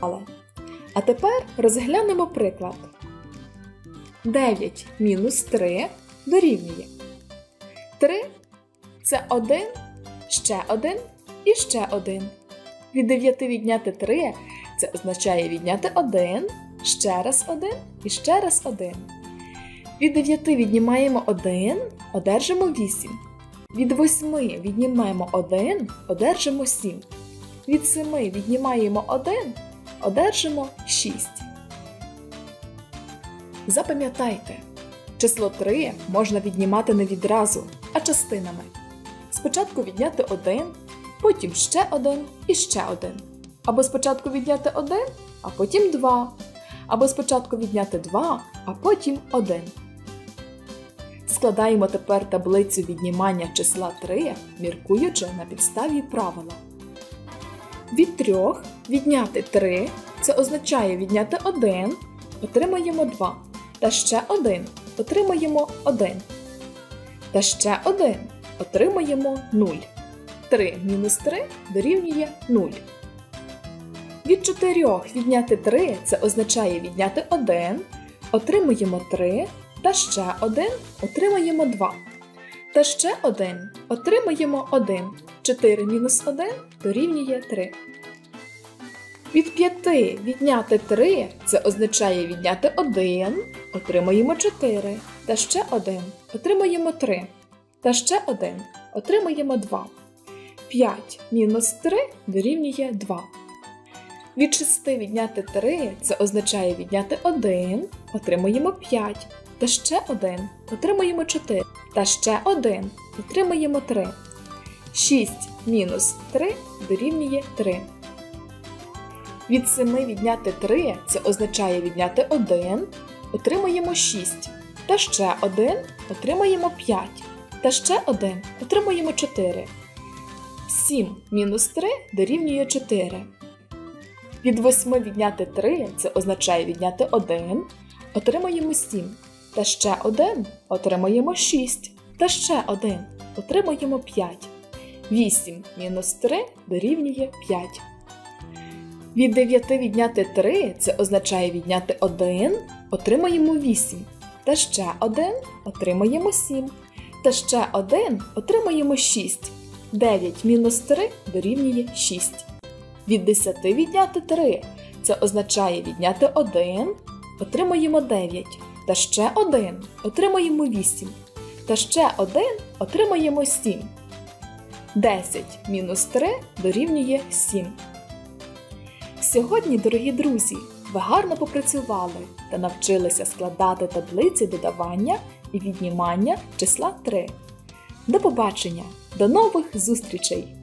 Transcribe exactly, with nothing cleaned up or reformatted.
А тепер розглянемо приклад. дев'ять мінус три дорівнює. три – це один, ще один і ще один. Від дев'яти відняти три – це означає відняти один, ще раз один і ще раз один. Від дев'яти віднімаємо один, одержимо вісім. Від восьми віднімаємо один, одержимо сім. Від семи віднімаємо один, одержимо шість. Запам'ятайте, число три можна віднімати не відразу, а частинами. Спочатку відняти один, потім ще один і ще один. Або спочатку відняти один, а потім два. Або спочатку відняти два, а потім один. Складаємо тепер таблицю віднімання числа три, міркуючи на підставі правила. Від трьох відняти три – це означає відняти один, отримаємо два. Та ще один, отримаємо один. Та ще один, отримаємо нуль. три мінус три дорівнює нуль. Від чотирьох відняти три – це означає відняти один, отримаємо три. Та ще один, отримаємо два. Та ще один, отримаємо один. чотири мінус один дорівнює три. Від п'яти відняти три – це означає відняти один, отримаємо чотири. Та ще один, отримаємо три. Та ще один, отримаємо два. п'ять мінус три дорівнює два. Від шести відняти три – це означає відняти один, отримаємо п'ять. Та ще один, отримаємо чотири. Та ще один, отримаємо три. шість мінус три дорівнює три. Від семи відняти три – це означає відняти один, отримаємо шість. Та ще один, отримаємо п'ять. Та ще один, отримаємо чотири. сім мінус три дорівнює чотири. Від восьми відняти три – це означає відняти один, отримаємо сім. Та ще один, отримаємо шість. Та ще один, отримаємо п'ять. вісім мінус три дорівнює п'ять. Від дев'яти відняти три – це означає відняти один, отримаємо вісім. Та ще один, отримаємо сім. Та ще один, отримаємо шість. дев'ять мінус три дорівнює шість. Від десяти відняти три – це означає відняти один, отримаємо дев'ять. Та ще один, отримаємо вісім. Та ще один, отримаємо сім. десять мінус три дорівнює сім. Сьогодні, дорогі друзі, ви гарно попрацювали та навчилися складати таблиці додавання і віднімання числа три. До побачення! До нових зустрічей!